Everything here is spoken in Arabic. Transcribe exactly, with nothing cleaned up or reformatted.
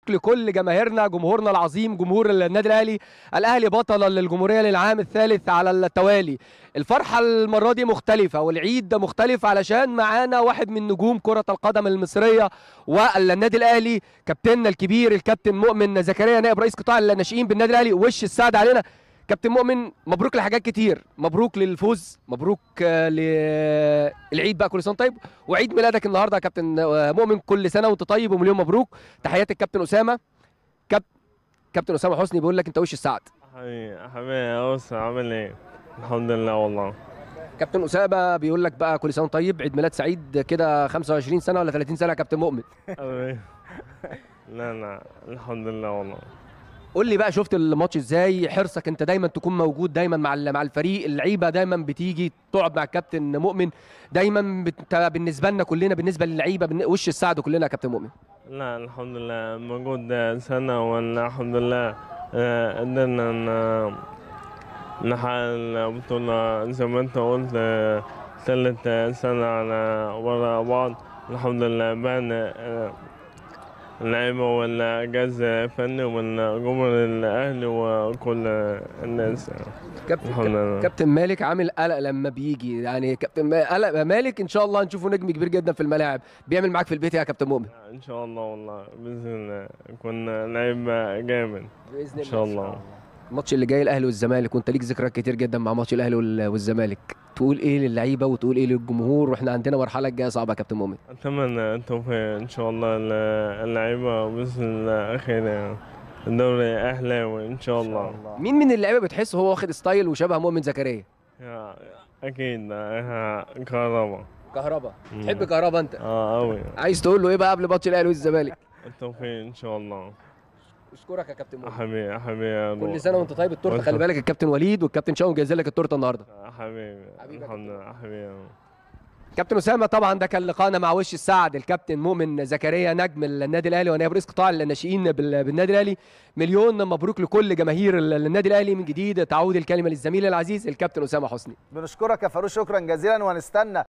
لكل جماهيرنا، جمهورنا العظيم جمهور النادي الاهلي. الاهلي بطلا للجمهوريه للعام الثالث على التوالي. الفرحه المره دي مختلفه والعيد ده مختلف علشان معانا واحد من نجوم كره القدم المصريه والنادي الاهلي، كابتننا الكبير الكابتن مؤمن زكريا نائب رئيس قطاع الناشئين بالنادي الاهلي. وش السعد علينا كابتن مؤمن، مبروك لحاجات كتير، مبروك للفوز، مبروك للعيد بقى، كل سنه طيب، وعيد ميلادك النهارده يا كابتن مؤمن، كل سنه وانت طيب ومليون مبروك. تحياتي الكابتن اسامه. كاب... كابتن اسامه حسني بيقول لك انت وش السعد. حبيبي حبيبي يا أسامة، عامل ايه؟ الحمد لله والله. كابتن اسامه بيقول لك بقى كل سنه وانت طيب، عيد ميلاد سعيد كده، خمسة وعشرين سنه ولا ثلاثين سنه يا كابتن مؤمن؟ لا لا الحمد لله والله. قول لي بقى شفت الماتش ازاي؟ حرصك انت دايما تكون موجود دايما مع مع الفريق، اللعيبه دايما بتيجي تقعد مع الكابتن مؤمن، دايما بت... بالنسبه لنا كلنا، بالنسبه للعيبه بن... وش السعد كلنا يا كابتن مؤمن. لا الحمد لله موجود سنة، والحمد لله قدرنا نحقق البطولة زي ما انت قلت، ثالث سنة على ورا بعض. الحمد لله بعد اللعيبة والجهاز الفني والجمهور الأهلي وكل الناس. كابتن كابتن مالك عامل قلق لما بيجي، يعني كابتن قلق مالك ان شاء الله نشوفه نجم كبير جدا في الملاعب، بيعمل معاك في البيت يا كابتن مؤمن؟ ان شاء الله والله باذن الله يكون لعيب جامد باذن الله ان شاء الله. الماتش اللي جاي الاهلي والزمالك، وانت ليك ذكريات كتير جدا مع ماتش الاهلي والزمالك، تقول ايه للعيبه وتقول ايه للجمهور، واحنا عندنا مرحله جايه صعبه يا كابتن مؤمن؟ اتمنى التوفيق ان شاء الله للعيبه باذن الله. خير الدوري اهلاوي ان شاء الله. مين من اللعيبه بتحس هو واخد ستايل وشبه مؤمن زكريا؟ اكيد كهربا. كهربا تحب كهربا انت؟ اه قوي. عايز تقول له ايه بقى قبل ماتش الاهلي والزمالك؟ التوفيق ان شاء الله. اشكرك يا كابتن مؤمن. حبيبي حبيبي كل سنه وانت طيب. التورته خلي بالك الكابتن وليد والكابتن شاوي جايزين لك التورته النهارده. حبيبي الحمد لله حبيبي. كابتن اسامه طبعا ده كان لقاءنا مع وش السعد الكابتن مؤمن زكريا نجم النادي الاهلي ونائب رئيس قطاع الناشئين بالنادي الاهلي. مليون مبروك لكل جماهير النادي الاهلي. من جديد تعود الكلمه للزميل العزيز الكابتن اسامه حسني. بنشكرك يا فاروق شكرا جزيلا، ونستنى